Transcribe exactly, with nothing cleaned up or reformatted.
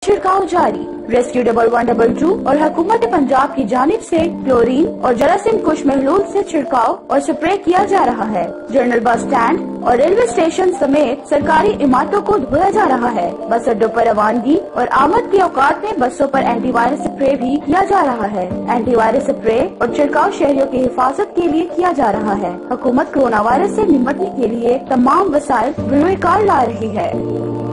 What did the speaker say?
छिड़काव जारी। Rescue double one double two और हुकूमत पंजाब की जानिब से क्लोरीन और जरासीम कुश महलूल से छिड़काव और स्प्रे किया जा रहा है। जनरल बस स्टैंड और रेलवे स्टेशन समेत सरकारी इमारतों को धोया जा रहा है। बस अड्डों पर रवानगी और आमद के औकात में बसों पर एंटीवायरस स्प्रे भी किया जा रहा है। एंटीवायरस स्प्रे और छिड़काव शहरियों की हिफाजत के लिए किया जा रहा है। हुकूमत कोरोना वायरस से निपटने के लिए तमाम वसाइल बेकार ला रही है।